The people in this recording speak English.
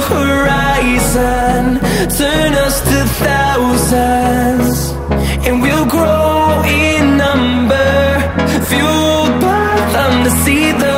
horizon, turn us to thousands, and we'll grow in number, fueled by them to see the